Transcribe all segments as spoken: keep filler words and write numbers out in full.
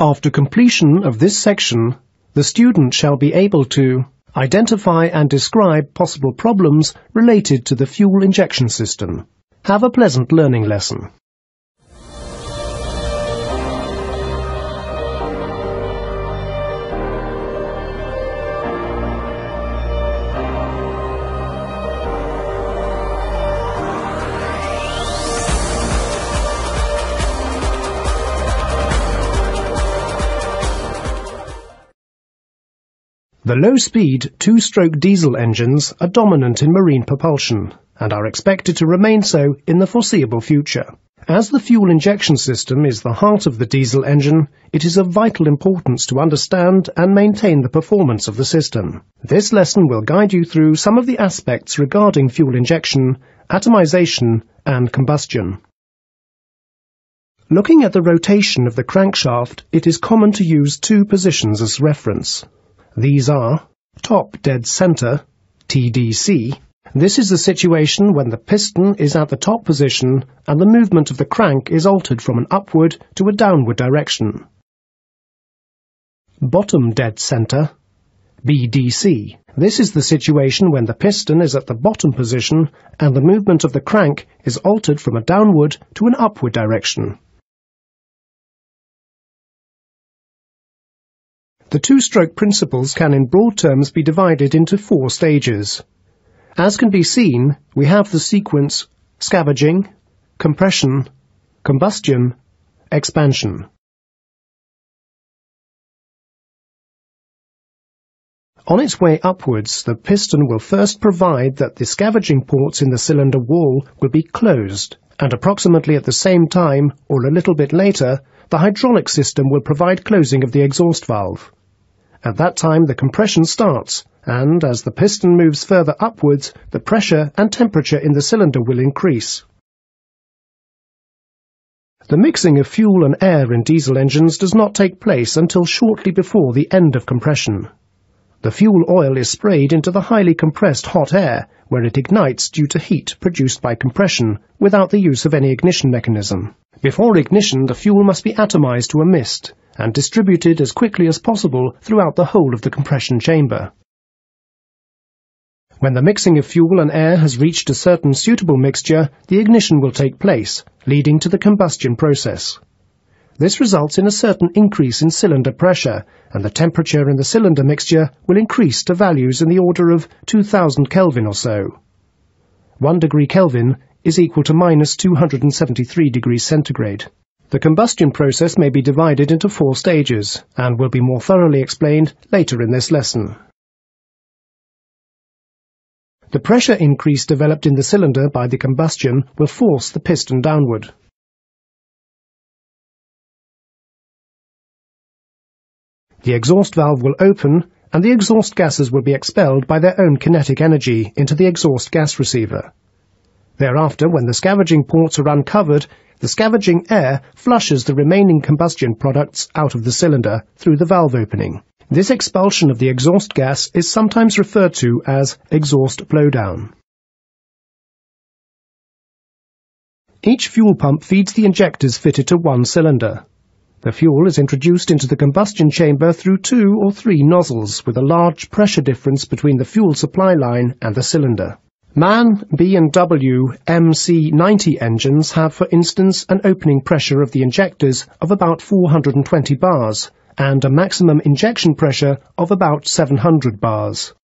After completion of this section, the student shall be able to identify and describe possible problems related to the fuel injection system. Have a pleasant learning lesson. The low-speed two-stroke diesel engines are dominant in marine propulsion and are expected to remain so in the foreseeable future. As the fuel injection system is the heart of the diesel engine, it is of vital importance to understand and maintain the performance of the system. This lesson will guide you through some of the aspects regarding fuel injection, atomization, and combustion. Looking at the rotation of the crankshaft, it is common to use two positions as reference. These are top dead center, T D C. This is the situation when the piston is at the top position and the movement of the crank is altered from an upward to a downward direction. Bottom dead center, B D C. This is the situation when the piston is at the bottom position and the movement of the crank is altered from a downward to an upward direction. The two-stroke principles can in broad terms be divided into four stages. As can be seen, we have the sequence scavenging, compression, combustion, expansion. On its way upwards, the piston will first provide that the scavenging ports in the cylinder wall will be closed, and approximately at the same time, or a little bit later, the hydraulic system will provide closing of the exhaust valve. At that time the compression starts, and as the piston moves further upwards, the pressure and temperature in the cylinder will increase. The mixing of fuel and air in diesel engines does not take place until shortly before the end of compression. The fuel oil is sprayed into the highly compressed hot air, where it ignites due to heat produced by compression, without the use of any ignition mechanism. Before ignition, the fuel must be atomized to a mist, and distributed as quickly as possible throughout the whole of the compression chamber. When the mixing of fuel and air has reached a certain suitable mixture, the ignition will take place, leading to the combustion process. This results in a certain increase in cylinder pressure, and the temperature in the cylinder mixture will increase to values in the order of two thousand Kelvin or so. one degree Kelvin is equal to minus two hundred seventy-three degrees centigrade. The combustion process may be divided into four stages, and will be more thoroughly explained later in this lesson. The pressure increase developed in the cylinder by the combustion will force the piston downward. The exhaust valve will open, and the exhaust gases will be expelled by their own kinetic energy into the exhaust gas receiver. Thereafter, when the scavenging ports are uncovered, the scavenging air flushes the remaining combustion products out of the cylinder through the valve opening. This expulsion of the exhaust gas is sometimes referred to as exhaust blowdown. Each fuel pump feeds the injectors fitted to one cylinder. The fuel is introduced into the combustion chamber through two or three nozzles with a large pressure difference between the fuel supply line and the cylinder. MAN, B and W M C ninety engines have, for instance, an opening pressure of the injectors of about four hundred twenty bars and a maximum injection pressure of about seven hundred bars.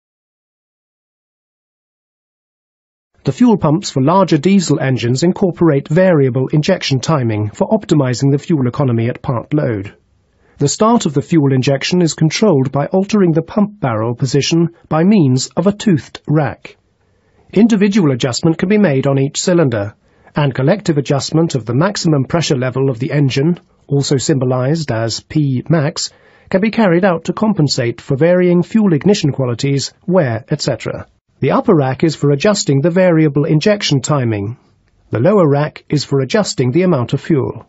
The fuel pumps for larger diesel engines incorporate variable injection timing for optimizing the fuel economy at part load. The start of the fuel injection is controlled by altering the pump barrel position by means of a toothed rack. Individual adjustment can be made on each cylinder, and collective adjustment of the maximum pressure level of the engine, also symbolized as P max, can be carried out to compensate for varying fuel ignition qualities, wear, et cetera. The upper rack is for adjusting the variable injection timing. The lower rack is for adjusting the amount of fuel.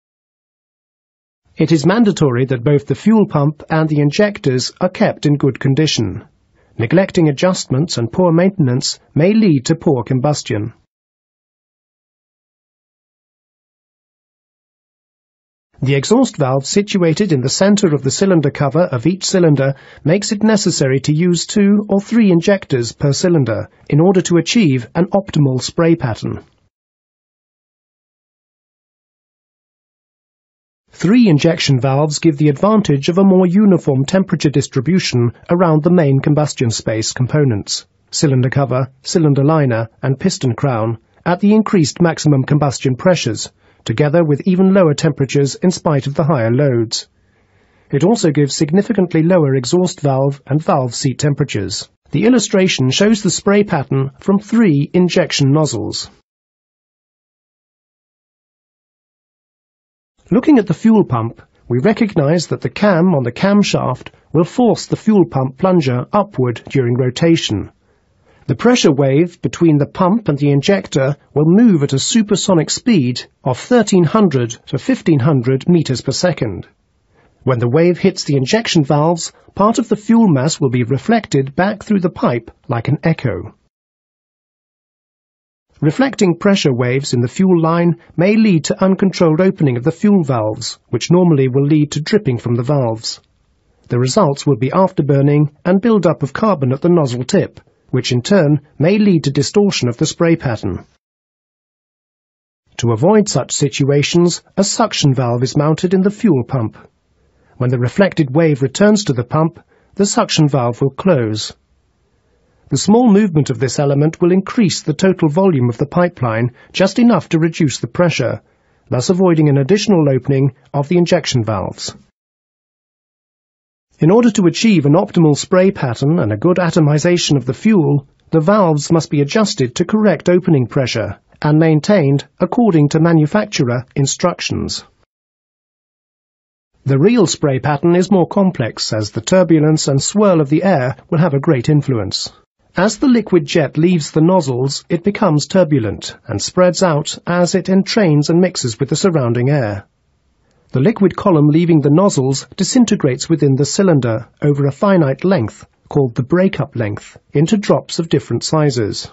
It is mandatory that both the fuel pump and the injectors are kept in good condition. Neglecting adjustments and poor maintenance may lead to poor combustion. The exhaust valve situated in the center of the cylinder cover of each cylinder makes it necessary to use two or three injectors per cylinder in order to achieve an optimal spray pattern. Three injection valves give the advantage of a more uniform temperature distribution around the main combustion space components, cylinder cover, cylinder liner, and piston crown, at the increased maximum combustion pressures, together with even lower temperatures in spite of the higher loads. It also gives significantly lower exhaust valve and valve seat temperatures. The illustration shows the spray pattern from three injection nozzles. Looking at the fuel pump, we recognize that the cam on the camshaft will force the fuel pump plunger upward during rotation. The pressure wave between the pump and the injector will move at a supersonic speed of thirteen hundred to fifteen hundred meters per second. When the wave hits the injection valves, part of the fuel mass will be reflected back through the pipe like an echo. Reflecting pressure waves in the fuel line may lead to uncontrolled opening of the fuel valves, which normally will lead to dripping from the valves. The results will be afterburning and build-up of carbon at the nozzle tip, which in turn may lead to distortion of the spray pattern. To avoid such situations, a suction valve is mounted in the fuel pump. When the reflected wave returns to the pump, the suction valve will close. The small movement of this element will increase the total volume of the pipeline just enough to reduce the pressure, thus avoiding an additional opening of the injection valves. In order to achieve an optimal spray pattern and a good atomization of the fuel, the valves must be adjusted to correct opening pressure and maintained according to manufacturer instructions. The real spray pattern is more complex, as the turbulence and swirl of the air will have a great influence. As the liquid jet leaves the nozzles, it becomes turbulent and spreads out as it entrains and mixes with the surrounding air. The liquid column leaving the nozzles disintegrates within the cylinder over a finite length, called the breakup length, into drops of different sizes.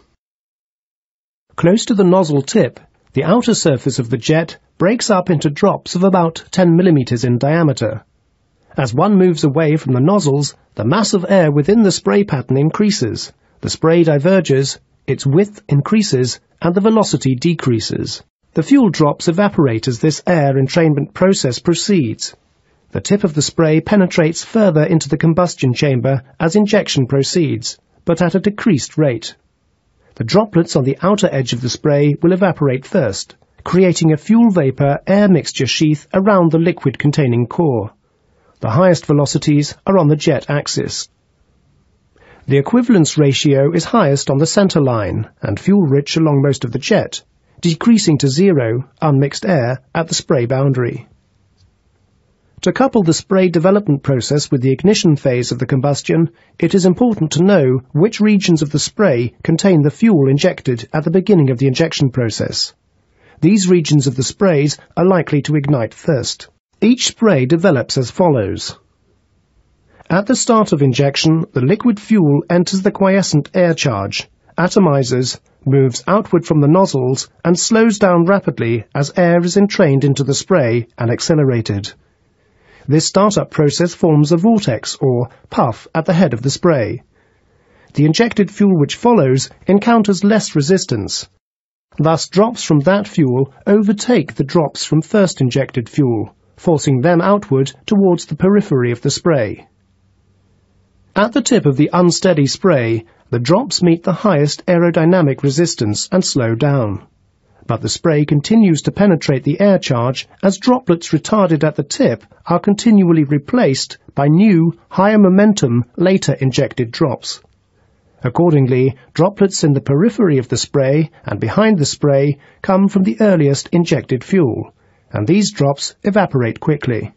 Close to the nozzle tip, the outer surface of the jet breaks up into drops of about ten millimeters in diameter. As one moves away from the nozzles, the mass of air within the spray pattern increases, the spray diverges, its width increases, and the velocity decreases. The fuel drops evaporate as this air entrainment process proceeds. The tip of the spray penetrates further into the combustion chamber as injection proceeds, but at a decreased rate. The droplets on the outer edge of the spray will evaporate first, creating a fuel vapor air mixture sheath around the liquid-containing core. The highest velocities are on the jet axis. The equivalence ratio is highest on the center line and fuel-rich along most of the jet, decreasing to zero, unmixed air, at the spray boundary. To couple the spray development process with the ignition phase of the combustion, it is important to know which regions of the spray contain the fuel injected at the beginning of the injection process. These regions of the sprays are likely to ignite first. Each spray develops as follows. At the start of injection, the liquid fuel enters the quiescent air charge, atomizes, moves outward from the nozzles, and slows down rapidly as air is entrained into the spray and accelerated. This startup process forms a vortex, or puff, at the head of the spray. The injected fuel which follows encounters less resistance. Thus, drops from that fuel overtake the drops from first injected fuel, forcing them outward towards the periphery of the spray. At the tip of the unsteady spray, the drops meet the highest aerodynamic resistance and slow down. But the spray continues to penetrate the air charge as droplets retarded at the tip are continually replaced by new, higher momentum, later injected drops. Accordingly, droplets in the periphery of the spray and behind the spray come from the earliest injected fuel, and these drops evaporate quickly.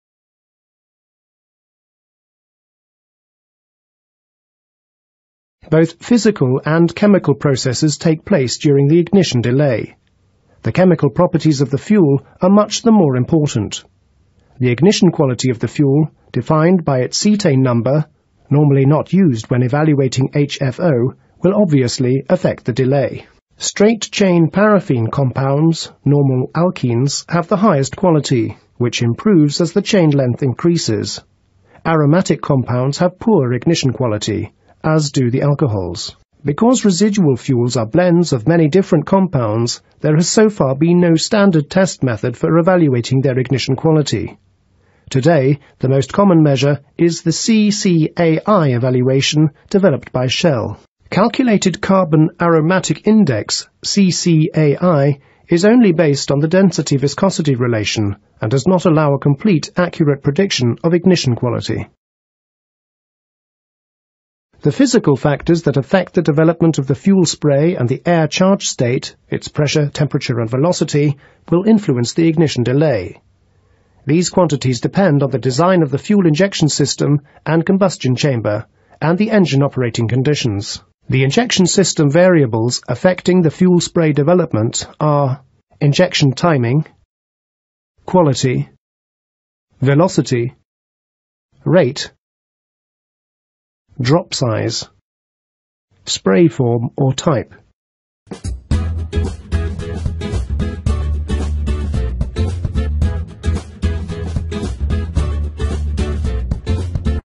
Both physical and chemical processes take place during the ignition delay. The chemical properties of the fuel are much the more important. The ignition quality of the fuel, defined by its cetane number, normally not used when evaluating H F O, will obviously affect the delay. Straight-chain paraffin compounds, normal alkenes, have the highest quality, which improves as the chain length increases. Aromatic compounds have poor ignition quality, as do the alcohols. Because residual fuels are blends of many different compounds, there has so far been no standard test method for evaluating their ignition quality. Today, the most common measure is the C C A I evaluation developed by Shell. Calculated Carbon Aromatic Index, C C A I, is only based on the density-viscosity relation and does not allow a complete, accurate prediction of ignition quality. The physical factors that affect the development of the fuel spray and the air charge state, its pressure, temperature and velocity, will influence the ignition delay. These quantities depend on the design of the fuel injection system and combustion chamber, and the engine operating conditions. The injection system variables affecting the fuel spray development are injection timing, quality, velocity, rate, drop size, spray form or type.